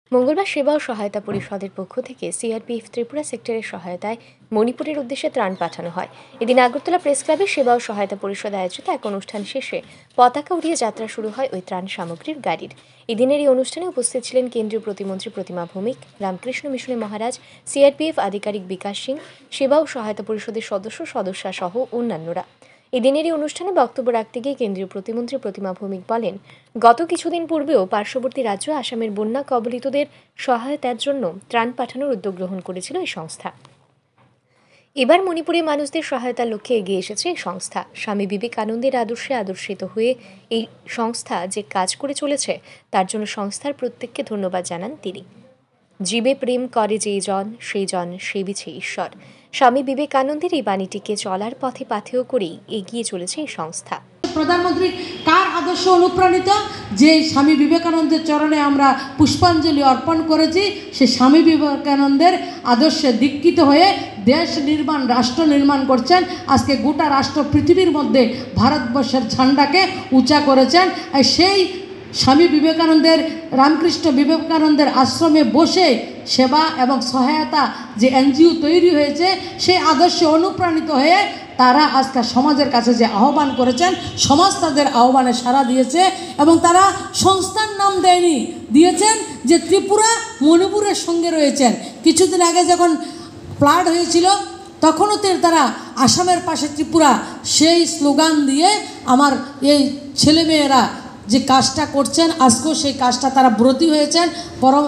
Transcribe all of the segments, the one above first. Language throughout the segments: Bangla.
মঙ্গলবার সেবা ও সহায়তা পরিষদের পক্ষ থেকে সিআরপিএফ ত্রিপুরা সেক্টরের সহায়তায় মণিপুরের উদ্দেশ্যে ত্রাণ পাঠানো হয়। এদিন আগরতলা প্রেস ক্লাবে সেবা ও সহায়তা পরিষদ আয়োজিত এক অনুষ্ঠান শেষে পতাকা উড়িয়ে যাত্রা শুরু হয় ওই ত্রাণ সামগ্রীর গাড়ির। এদিনের এই অনুষ্ঠানে উপস্থিত ছিলেন কেন্দ্রীয় প্রতিমন্ত্রী প্রতিমা ভৌমিক, রামকৃষ্ণ মিশনের মহারাজ, সিআরপিএফ আধিকারিক বিকাশ সিং, সেবা ও সহায়তা পরিষদের সদস্যা সহ অন্যান্যরা। এদিনের এই অনুষ্ঠানে বক্তব্য রাখতে গিয়ে কেন্দ্রীয় প্রতিমন্ত্রী প্রতিমা ভৌমিক বলেন, গত কিছুদিন পূর্বেও পার্শ্ববর্তী রাজ্য আসামের বন্যা কবলিতদের সহায়তার জন্য ত্রাণ পাঠানোর উদ্যোগ গ্রহণ করেছিল এই সংস্থা। এবার মণিপুরে মানুষদের সহায়তার লক্ষ্যে এগিয়ে এসেছে এই সংস্থা। স্বামী বিবেকানন্দের আদর্শে আদর্শিত হয়ে এই সংস্থা যে কাজ করে চলেছে তার জন্য সংস্থার প্রত্যেককে ধন্যবাদ জানান তিনি। জীবে প্রেম করে যেই জন সেই জন সেবিছে ঈশ্বর। স্বামী বিবেকানন্দের এই বাণীটিকে চলার পথে পাথেয় করেই এগিয়ে চলেছে এই সংস্থা। প্রধানমন্ত্রী কার আদর্শ অনুপ্রাণিত যে স্বামী বিবেকানন্দের চরণে আমরা পুষ্পাঞ্জলি অর্পণ করেছি, সে স্বামী বিবেকানন্দের আদর্শে দীক্ষিত হয়ে দেশ নির্মাণ, রাষ্ট্র নির্মাণ করছেন। আজকে গোটা রাষ্ট্র পৃথিবীর মধ্যে ভারতবর্ষের ঝান্ডাকে উঁচা করেছেন। সেই স্বামী বিবেকানন্দের, রামকৃষ্ণ বিবেকানন্দের আশ্রমে বসে সেবা এবং সহায়তা যে এনজিও তৈরি হয়েছে, সেই আদর্শে অনুপ্রাণিত হয়ে তারা আজকে সমাজের কাছে যে আহ্বান করেছেন, সমাজ তাদের আহ্বানে সাড়া দিয়েছে এবং তারা সংস্থার নাম দেয়নি, দিয়েছেন যে ত্রিপুরা মণিপুরের সঙ্গে রয়েছেন। কিছুদিন আগে যখন ফ্লাড হয়েছিল তখনও তারা আসামের পাশে ত্রিপুরা, সেই স্লোগান দিয়ে আমার এই ছেলেমেয়েরা যে কাজটা করছেন, আজকেও সেই কাজটা তারা ব্রতী হয়েছেন। পরম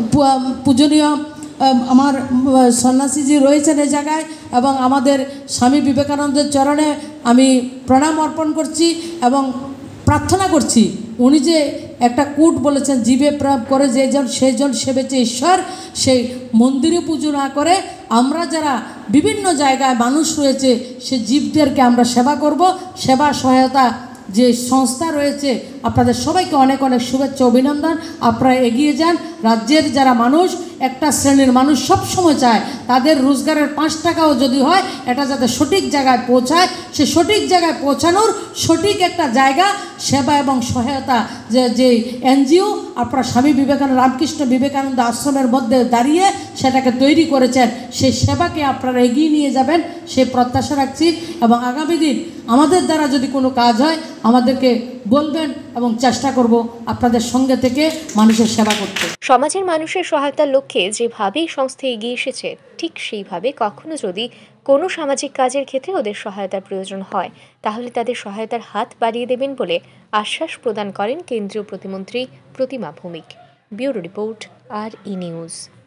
পূজনীয় আমার সন্ন্যাসীজি রয়েছেন এই জায়গায় এবং আমাদের স্বামী বিবেকানন্দের চরণে আমি প্রণাম অর্পণ করছি এবং প্রার্থনা করছি। উনি যে একটা কূট বলেছেন, জীবে প্রেম করে যে জন সেই জন সেবেছে ঈশ্বর, সেই মন্দিরে পুজো না করে আমরা যারা বিভিন্ন জায়গায় মানুষ রয়েছে সে জীবদেরকে আমরা সেবা করব। সেবা সহায়তা যে সংস্থা রয়েছে, আপনাদের সবাইকে অনেক অনেক শুভেচ্ছা, অভিনন্দন। আপনারা এগিয়ে যান। রাজ্যের যারা মানুষ, একটা শ্রেণীর মানুষ সব সময় চায় তাদের রোজগারের 5 টাকাও যদি হয় এটা যাতে সঠিক জায়গায় পৌঁছায়, সে সঠিক জায়গায় পৌঁছানোর সঠিক একটা জায়গা সেবা এবং সহায়তা যে এনজিও আপনারা স্বামী বিবেকানন্দ, রামকৃষ্ণ বিবেকানন্দ আশ্রমের মধ্যে দাঁড়িয়ে সেটাকে তৈরি করেছেন, সেই সেবাকে আপনারা এগিয়ে নিয়ে যাবেন সে প্রত্যাশা রাখছি। এবং আগামী দিন আমাদের দ্বারা যদি কোনো কাজ হয় আমাদেরকে বলবেন এবং চেষ্টা করব আপনাদের সঙ্গে থেকে মানুষের সেবা করতে। সমাজের মানুষের সহায়তার লক্ষ্যে যেভাবেই সংস্থা এগিয়ে এসেছে, ঠিক সেইভাবে কখনো যদি কোনো সামাজিক কাজের ক্ষেত্রে ওদের সহায়তার প্রয়োজন হয় তাহলে তাদের সহায়তার হাত বাড়িয়ে দেবেন বলে আশ্বাস প্রদান করেন কেন্দ্রীয় প্রতিমন্ত্রী Pratima Bhowmik. Bureau report, RE news.